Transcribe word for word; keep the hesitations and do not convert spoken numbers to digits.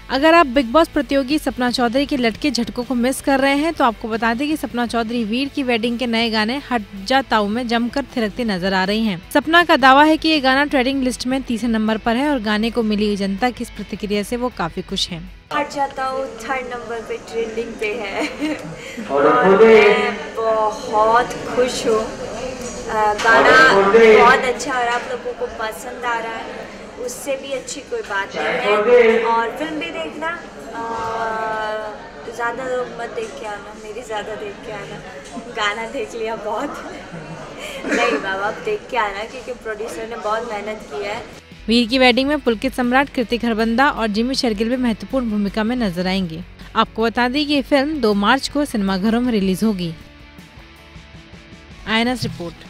अगर आप big boss प्रतियोगी सपना चौधरी के लटके झटकों को मिस कर रहे हैं तो आपको बता दें कि सपना चौधरी वीर की वेडिंग के नए गाने हट जा ताऊ में जमकर थिरकती नजर आ रही हैं। सपना का दावा है कि ये गाना ट्रेंडिंग लिस्ट में तीसरे नंबर पर है और गाने को मिली जनता की इस प्रतिक्रिया से वो काफी खुश हैं। हट जाता हूँ थर्ड नंबर पे ट्रेंडिंग पे है और मैं बहुत खुश हूँ। गाना बहुत अच्छा और आप लोगों को पसंद आ रहा है, उससे भी अच्छी कोई बात नहीं है। और फिल्म भी देखना, ज़्यादा मत देख के आना, मेरी ज़्यादा देख के आना। गाना देख लिया बहुत नहीं बाबा, अब देख के आना क्योंकि प्रोड्यूसर ने बहुत मेहनत की है। वीर की वेडिंग में पुलकित सम्राट कृतिक हरबंदा और जिमी शेरगिल भी महत्वपूर्ण भूमिका में नजर आएंगे। आपको बता दें कि ये फिल्म दो मार्च को सिनेमाघरों में रिलीज होगी। I N S report.